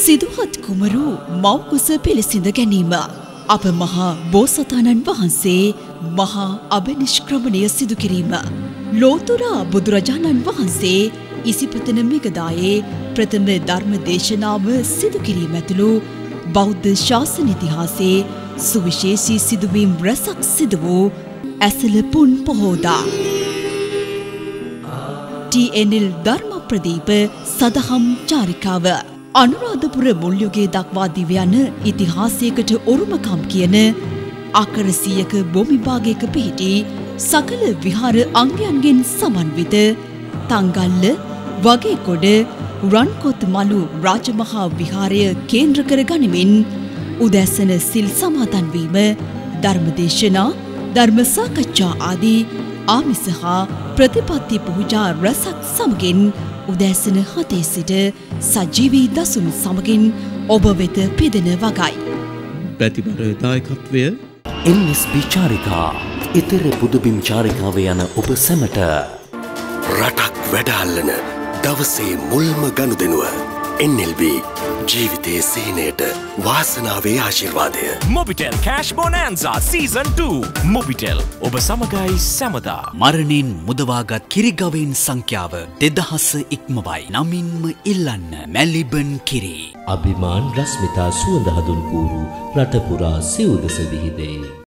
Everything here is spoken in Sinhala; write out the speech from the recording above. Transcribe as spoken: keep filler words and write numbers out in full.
සිදුහත් කුමරු මව්කුස පිළිසිඳ ගැනීම. අප මහා බෝසතාණන් වහන්සේ මහා අභිනිෂ්ක්‍රමණය සිදු කිරීම. ලෝතුරා බුදුරජාණන් වහන්සේ ඉසිපතන මිගදායේ ප්‍රථම ධර්ම දේශනාව සිදු කිරීම ඇතුළු බෞද්ධ ශාසන ඉතිහාසයේ සුවිශේෂී සිදුවීම් රැසක් සිදු වූ ඇසළ පුන් පොහෝදා. ටී එන් එල් ධර්ම ප්‍රදීප සදහම් චාරිකාව අනුරාධපුර මුල් යුගයේ දක්වා දිව යන ඉතිහාසයකට ඔරුමකම් කියන අකරසියක භූමි භාගයක පිහිටි සකල විහාර අංගයන්ගෙන් සමන්විත තංගල්ල වගේකොඩ රන්කොත් මලු රාජමහා විහාරය කේන්ද්‍ර කර ගනිමින් උදැසන සිල් සමාදන් වීම, ධර්මදේශනා, ධර්ම සාකච්ඡා ආදී ආමිස හා ප්‍රතිපත්ති පූජා රැසක් සමගින් උදැසන හතේ සිට සජීවී දසුන් සමගින් ඔබ වෙත පිදෙන වගයි. පැතිබර දායකත්වය එන් එස් බී චාරිකා, ඉතර පුදුබිම් චාරිකාව යන ඔබ සැමට රටක් වැඩ අල්ලන දවසේ මුල්ම ගනුදෙනුව එන් එල් බී ජීවිතයේ සීනයට වාසනාවේ ආශිර්වාදය. Mobitel Cash Bonanza Season two. Mobitel ඔබ සමගයි සැමදා. මරණින් මුදවාගත් කිරිගවයින් සංඛ්‍යාව දෙදහස ඉක්මවයි. නමින්ම ඉල්ලන්න මැලිබන් කිරි. අභිමාන් රස්මිතා සුවඳ හඳුන් කූරු රට පුරා සිව් දෙස විහිදේ.